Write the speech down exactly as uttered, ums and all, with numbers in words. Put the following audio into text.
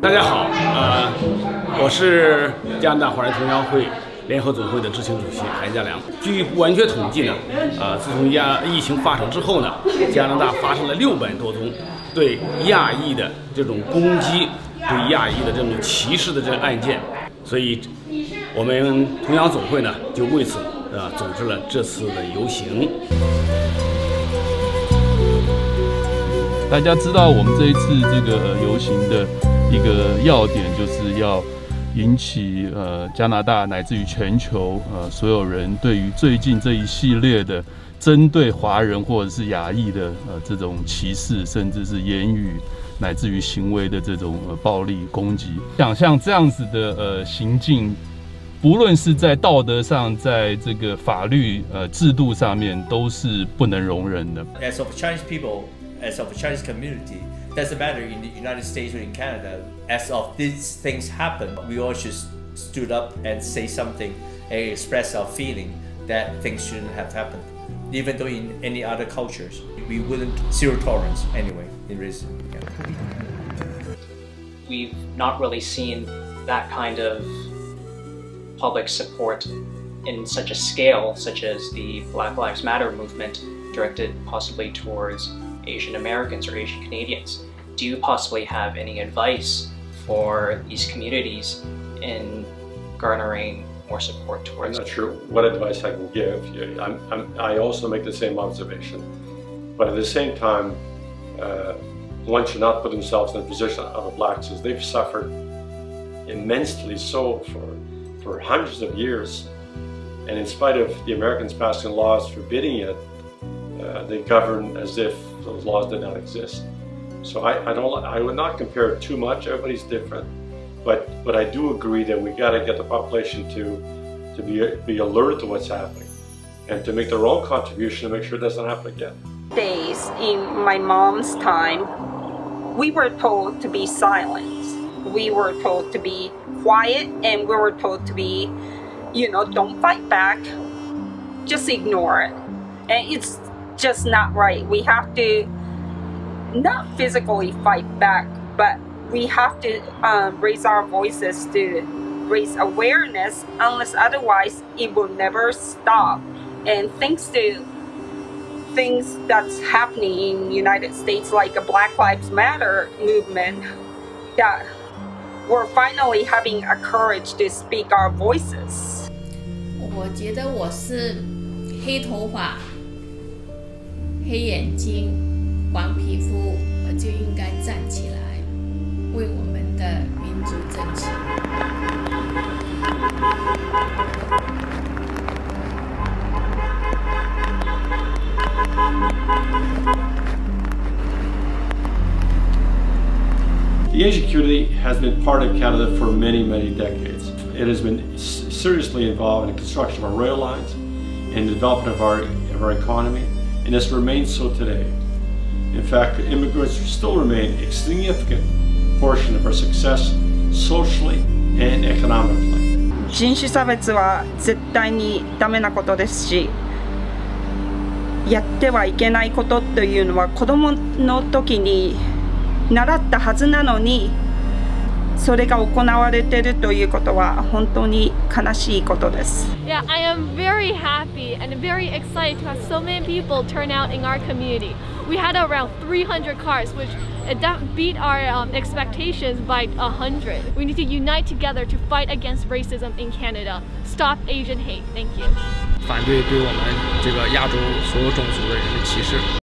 大家好，呃，我是加拿大华人同乡会联合总会的执行主席韩家良。据不完全统计呢，呃，自从亚疫情发生之后呢，加拿大发生了六百多宗对亚裔的这种攻击、对亚裔的这种歧视的这个案件，所以我们同乡总会呢就为此呃组织了这次的游行。 大家知道，我们这一次这个游行的一个要点，就是要引起呃加拿大乃至于全球呃所有人对于最近这一系列的针对华人或者是亚裔的呃这种歧视，甚至是言语乃至于行为的这种呃暴力攻击。想像这样子的呃行径，不论是在道德上，在这个法律呃制度上面，都是不能容忍的。 As of Chinese people. As of the Chinese community, doesn't matter in the United States or in Canada. As of these things happen, we all should stood up and say something and express our feeling that things shouldn't have happened. Even though in any other cultures, we wouldn't zero tolerance anyway in racism. Yeah. We've not really seen that kind of public support in such a scale, such as the Black Lives Matter movement, directed possibly towards Asian Americans or Asian Canadians. Do you possibly have any advice for these communities in garnering more support towards? I'm not sure what advice I can give. I'm, I'm, I also make the same observation, but at the same time, uh, one should not put themselves in the position of the blacks, as they've suffered immensely so for, for hundreds of years, and in spite of the Americans passing laws forbidding it, uh, they govern as if those laws did not exist. So I, I don't I would not compare it too much. Everybody's different, but but I do agree that we got to get the population to to be be alerted to what's happening, and to make their own contribution to make sure it doesn't happen again. Days in my mom's time, we were told to be silent. We were told to be quiet, and we were told to be, you know, don't fight back, just ignore it, and it's just not right. We have to not physically fight back, but we have to um, raise our voices to raise awareness. Unless otherwise, it will never stop. And thanks to things that's happening in the United States, like a Black Lives Matter movement, that we're finally having a courage to speak our voices. 我觉得我是黑头发。 黑眼睛、黄皮肤，我就应该站起来，为我们的民族争取。 The Asian community has been part of Canada for many, many decades. It has been seriously involved in the construction of our rail lines, in the development of our, of our economy, and this remains so today. In fact, immigrants still remain a significant portion of our success socially and economically. 人種差別は絶対にダメなことですし、やってはいけないことというのは子供の時に習ったはずなのに、それが行われているということは本当に悲しいことです。 Yeah, I am very happy and very excited to have so many people turn out in our community. We had around three hundred cars, which that beat our um, expectations by one hundred. We need to unite together to fight against racism in Canada. Stop Asian hate. Thank you. 反对对我们这个亚洲所有种族的人的歧视。